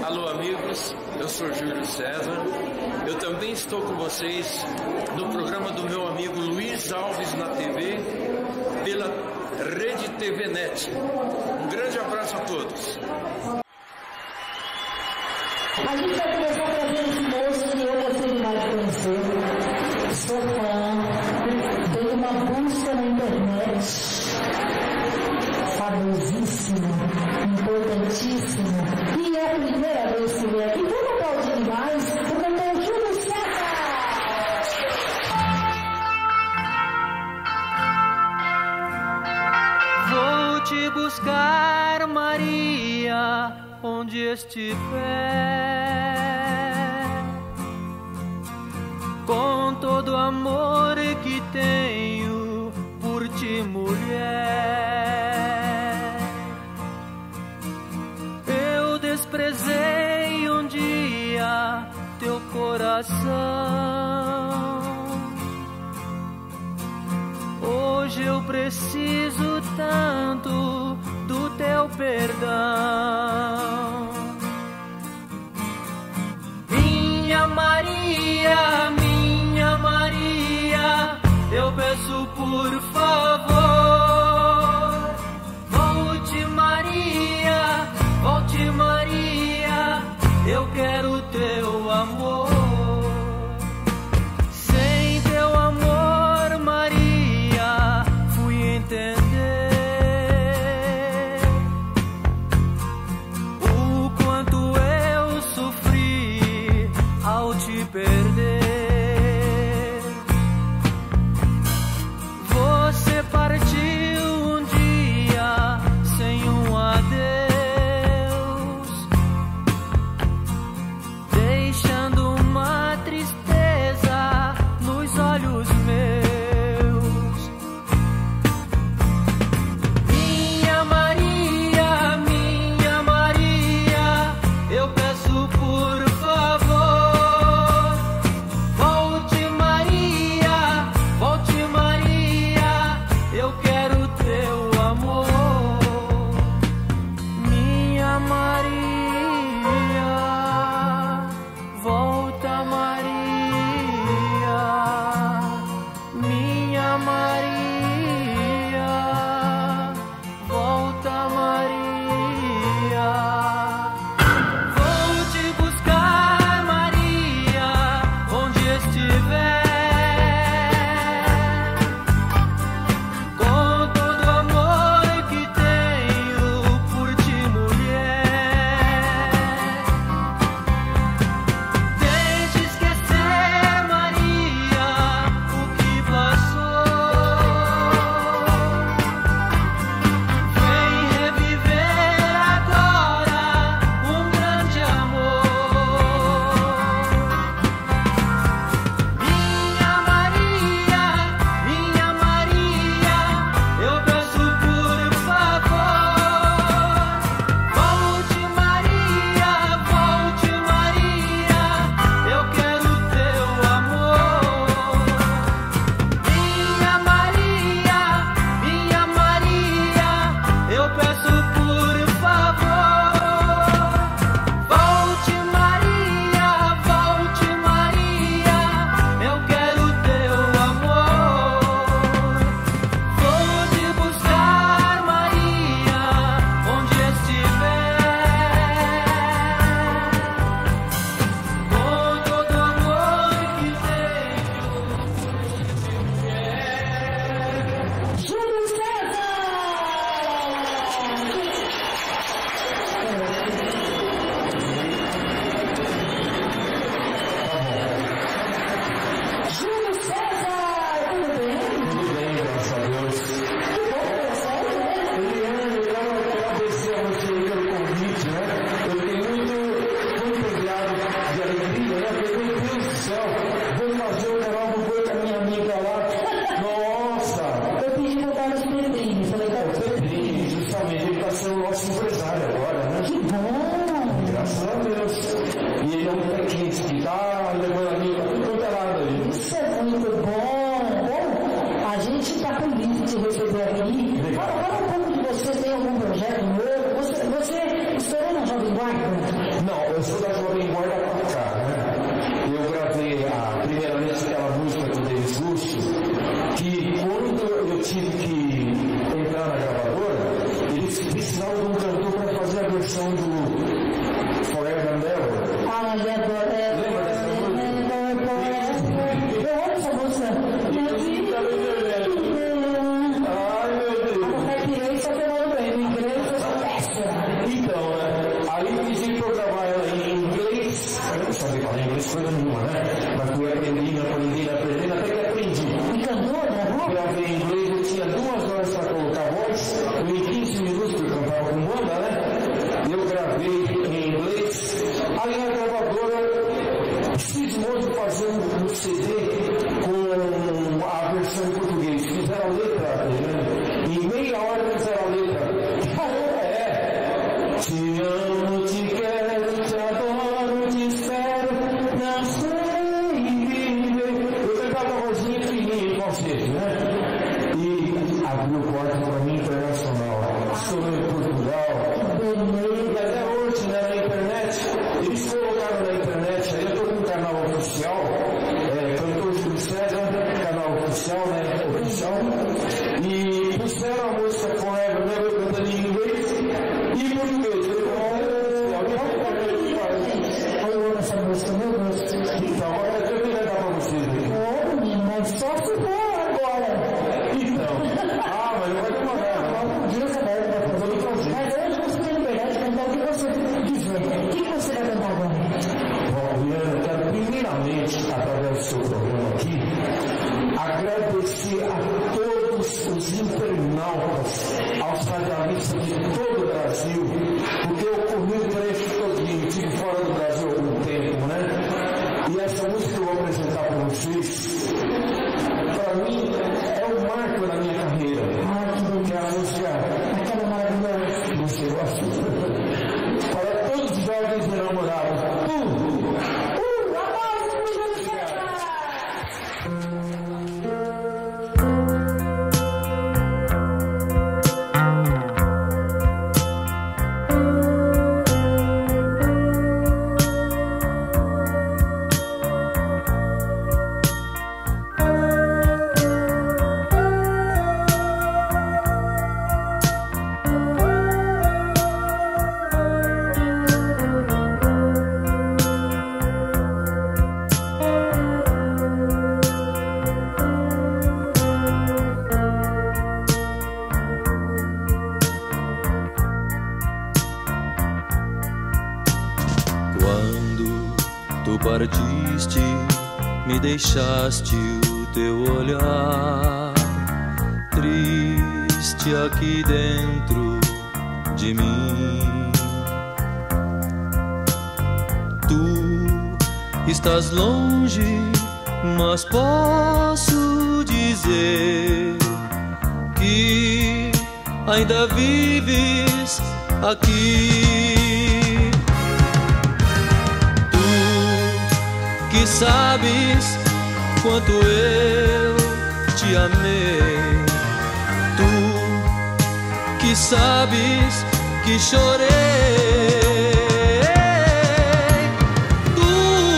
Alô amigos, eu sou Júlio César. Eu também estou com vocês no programa do meu amigo Luiz Alves na TV, pela Rede TV Net. Um grande abraço a todos. A gente vai começar a trazer esse moço que eu gostei demais de conhecer. Sou fã, dei uma busca na internet. Famosíssimo, importantíssimo. E é a primeira vez que vem aqui. Vamos aplaudir demais, porque eu tenho Júlio César. Vou te buscar, Maria, onde estiver, com todo o amor que tenho por ti, mulher. Eu desprezei um dia teu coração, hoje eu preciso tanto do teu perdão. Minha Maria, eu peço por favor, volte Maria, eu quero teu amor. Sem teu amor, Maria, fui entender o quanto eu sofri ao te perder. Você partiu um dia sem um adeus, deixando uma tristeza nos olhos meus. Minha Maria, eu peço por favor, volte Maria, eu quero teu amor. Minha Maria, volta Maria, minha Maria, volta Maria. Vou te buscar, Maria, onde estiver, com todo o amor que tenho por ti, mulher. Tente esquecer, Maria, o que passou. Vem reviver agora um grande amor. Minha Maria, eu peço por favor, volte Maria, eu quero teu amor. Minha Maria, eu peço por favor, volte Maria, eu quero teu amor. Vou te buscar, Maria, onde estiver, com todo o amor que tenho. Júlio César! Júlio César! Tudo bem? Tudo bem, graças a Deus. Que bom, sério, né? Eliane, eu quero agradecer a você pelo convite, né? Eu fiquei muito entusiasmado de alegria, né? Porque, meu Deus do céu, vou fazer o canal do Boi com a minha amiga lá. Nossa! Eu pedi pra dar nos Pedrinhos, falei, tá, O Pedrinho, justamente, ele está sendo nosso empresário agora, né? que bom! Graças a Deus. E ele é um pé quente que tá levando a amiga tudo quanto é lado aí. Isso é muito bom! Bom, a gente está feliz de te receber aqui. Fala um pouco de você, tem algum projeto novo? Você estourou na Jovem Guarda? Não, eu sou da Jovem Guarda pra cá, né? Eu gravei primeiramente aquela música do Denis Russo, que quando eu tive que entrar na gravadora, eles precisavam de um cantor para fazer a versão do Forever and Ever. Ah, e agora? Lembra dessa música? Eu amo essa música. Ai, meu Deus. A Caipirei só pegando bem, o inglês é péssima. Então, aí eu pedi para eu gravar ela em inglês. Eu não sabia falar inglês coisa nenhuma, né? Mas fui aprendendo, até que aprendi. E cantou, gravou? Gravei em inglês, eu tinha 2 horas para colocar a voz, eu em 15 minutos, porque eu cantava com banda, né? Eu gravei em inglês. Aí a gravadora cismou de fazer um CD com a versão em português. Fizeram a letra, né? Em meia hora fizeram a letra. Te amo, te quero, te adoro, te espero, não sei viver. Eu cantava uma vozinha fininha, igual vocês, né? E abriu porta para mim internacional. Estou em Portugal. E até hoje, né, na internet, eles colocaram na internet, aí eu estou com um canal oficial, Cantor Júlio César, canal oficial, né? Oficial. E puseram a música Forever, né? Eu cantando em inglês e em português. Eu amo essa música, meu Deus. Então, agora eu queria dar para vocês aqui. Ô, menino, mas só se for agora. Então, mas não vai demorar. Não podia saber o que vai fazer. Mas hoje você tem liberdade de cantar o que você quiser. O que você vai cantar agora? Bom, Liana, eu quero primeiramente, através do seu programa aqui, agradecer a todos os internautas, aos radialistas de todo o Brasil, porque eu corri o trecho todinho, estive fora do Brasil há algum tempo, né? E essa música que eu vou apresentar para vocês, para mim, é um marco na minha carreira. Que é a música, Aquela maravilhosa. você gosta? Para todos os jovens enamorados. Partiste, me deixaste o teu olhar triste aqui dentro de mim. Tu estás longe, mas posso dizer que ainda vives aqui. Que sabes quanto eu te amei, tu que sabes que chorei, tu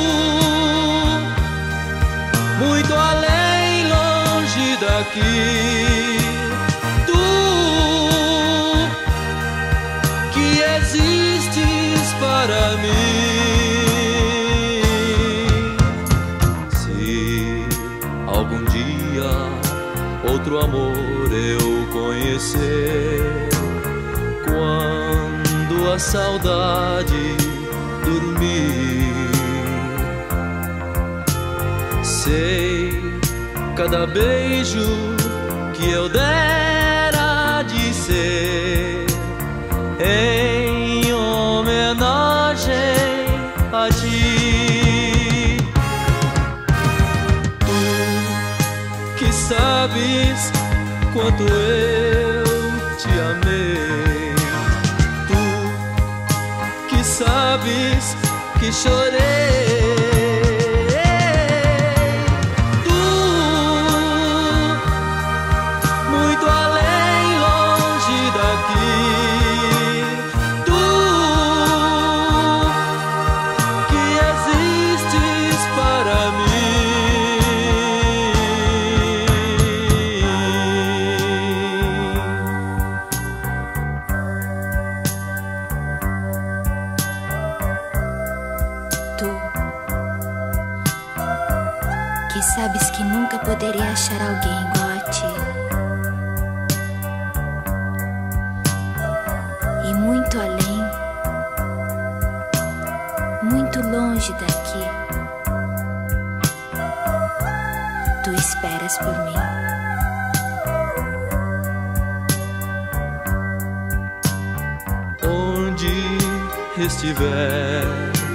muito além, longe daqui, tu que existes para mim. Algum dia outro amor eu conhecer, quando a saudade dormir, sei cada beijo que eu dera de ser em homenagem a ti. Sabes quanto eu te amei, tu que sabes que chorei, tu muito além, longe daqui, tu E sabes que nunca poderia achar alguém igual a ti. E muito além, muito longe daqui, tu esperas por mim. Onde estiver,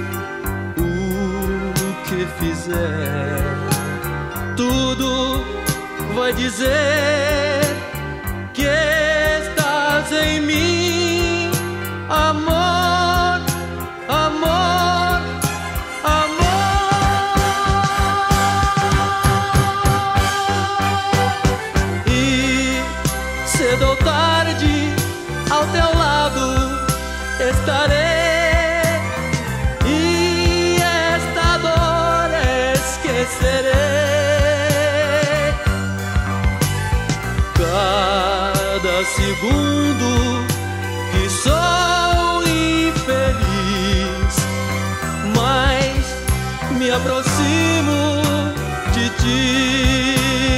o que fizer, tudo vai dizer que estás em mim, amor, amor, amor. E cedo ou tarde ao teu lado estarei, e esta dor esquecerei. Cada segundo que sou infeliz, mas me aproximo de ti.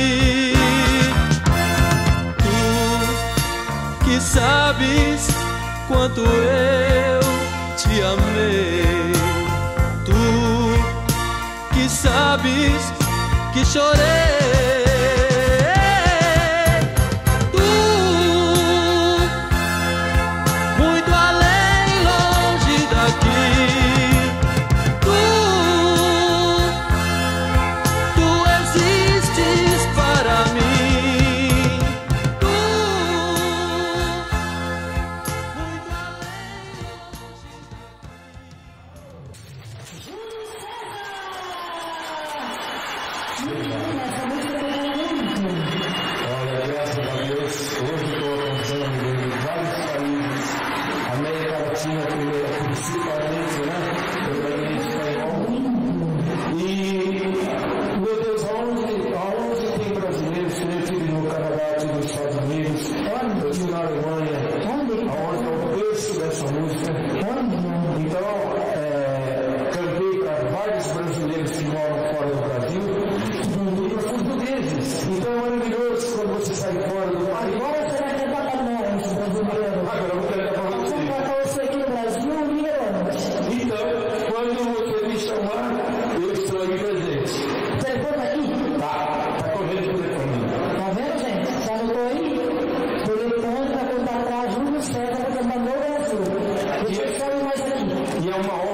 Tu que sabes quanto eu te amei, tu que sabes que chorei. Olha, graças a Deus, hoje estou acompanhando em vários países, América Latina, principalmente, né? Eu ganhei espanhol. E, meu Deus, aonde tem brasileiros? Eu estive no Canadá, estive nos Estados Unidos, eu estive na Alemanha, aonde é o berço dessa música. Então, cantei para vários brasileiros que moram fora do Brasil e para portugueses. Então é maravilhoso quando você sai fora do país. Agora você vai cantar para nós, brasileiros. Agora eu vou cantar para você. Vamos cantar para você aqui no Brasil, Miranda. Então, quando você me chamar, eu estou aí presente. O telefone tá aqui? Tá correndo o telefone. Tá vendo, gente? Já anotou aí? Telefone para contar atrás, Júlio César, para cantar no Brasil. Deixa eu sair mais aqui. E é uma